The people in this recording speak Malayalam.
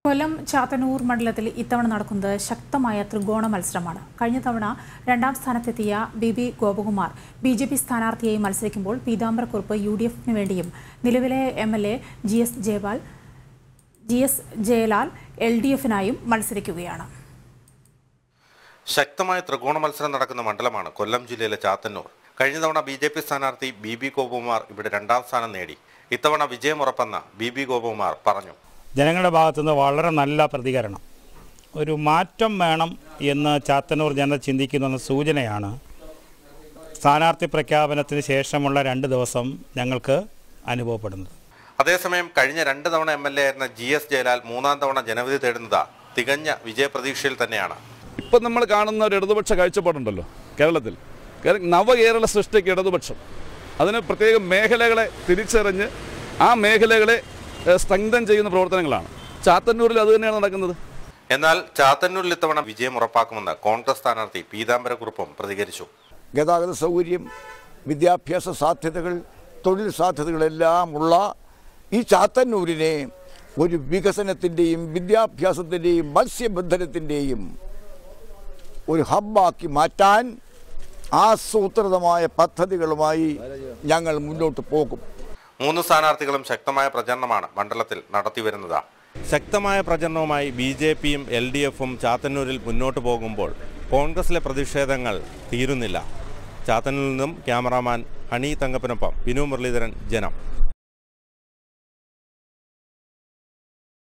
കൊല്ലം ചാത്തന്നൂർ മണ്ഡലത്തിൽ ഇത്തവണ നടക്കുന്നത് ശക്തമായ ത്രികോണ മത്സരമാണ്. കഴിഞ്ഞ തവണ രണ്ടാം സ്ഥാനത്തെത്തിയ ബി ഗോപകുമാർ ബിജെപി സ്ഥാനാർത്ഥിയായി മത്സരിക്കുമ്പോൾ പീതാംബരക്കുറുപ്പ് യുഡിഎഫിന് വേണ്ടിയും നിലവിലെ എംഎൽഎ ജി എസ് ജയലാൽ എൽഡിഎഫിനായും മത്സരിക്കുകയാണ്. ശക്തമായ ത്രികോണ മത്സരം നടക്കുന്ന മണ്ഡലമാണ് കൊല്ലം ജില്ലയിലെ ചാത്തന്നൂർ. കഴിഞ്ഞ തവണ ബിജെപി സ്ഥാനാർത്ഥി ബി ഗോപകുമാർ ഇവിടെ രണ്ടാം സ്ഥാനം നേടി. ഇത്തവണ വിജയമുറപ്പെന്ന് ബി ഗോപകുമാർ പറഞ്ഞു. ജനങ്ങളുടെ ഭാഗത്തുനിന്ന് വളരെ നല്ല പ്രതികരണം. ഒരു മാറ്റം വേണം എന്ന് ചാത്തന്നൂർ ജനത ചിന്തിക്കുന്ന സൂചനയാണ് സ്ഥാനാർത്ഥി പ്രഖ്യാപനത്തിന് ശേഷമുള്ള 2 ദിവസം ഞങ്ങൾക്ക് അനുഭവപ്പെടുന്നത്. അതേസമയം കഴിഞ്ഞ 2 തവണ എംഎൽഎ ആയിരുന്ന GS ജയലാൽ 3ാം തവണ ജനവിധി തേടുന്നത് തികഞ്ഞ വിജയപ്രതീക്ഷയിൽ തന്നെയാണ്. ഇപ്പം നമ്മൾ കാണുന്ന ഒരു ഇടതുപക്ഷ കാഴ്ചപ്പാടുണ്ടല്ലോ കേരളത്തിൽ, നവകേരള സൃഷ്ടിക്ക് ഇടതുപക്ഷം അതിന് പ്രത്യേക മേഖലകളെ തിരിച്ചറിഞ്ഞ് ആ മേഖലകളെ സ്ട്രെങ്തൻ ചെയ്യുന്ന പ്രവർത്തനങ്ങളാണ്. ചാത്തന്നൂരിൽ അത് തന്നെയാണ് നടക്കുന്നത്. എന്നാൽ ചാത്തന്നൂരിൽ ഇത്തവണ വിജയം ഉറപ്പാക്കുമെന്ന് കോൺഗ്രസ് സ്ഥാനാർത്ഥി പീതാംബരക്കുറുപ്പും പ്രതികരിച്ചു. ഗതാഗത സൗകര്യം, വിദ്യാഭ്യാസ സാധ്യതകൾ, തൊഴിൽ സാധ്യതകളെല്ലാം ഉള്ള ഈ ചാത്തന്നൂരിനെ ഒരു വികസനത്തിൻ്റെയും വിദ്യാഭ്യാസത്തിൻ്റെയും മത്സ്യബന്ധനത്തിൻ്റെയും ഒരു ഹബ്ബാക്കി മാറ്റാൻ ആസൂത്രിതമായ പദ്ധതികളുമായി ഞങ്ങൾ മുന്നോട്ട് പോകും. 3 സ്ഥാനാർത്ഥികളും ശക്തമായ പ്രചരണമാണ് മണ്ഡലത്തിൽ നടത്തിവരുന്നത്. ശക്തമായ പ്രചരണവുമായി BJPയും LDFും ചാത്തന്നൂരിൽ മുന്നോട്ട് പോകുമ്പോൾ കോൺഗ്രസിലെ പ്രതിഷേധങ്ങൾ തീരുന്നില്ല. ചാത്തന്നൂരിൽ നിന്നും ക്യാമറാമാൻ ഹണി തങ്കപ്പനൊപ്പം വിനു മുരളീധരൻ, ജനം.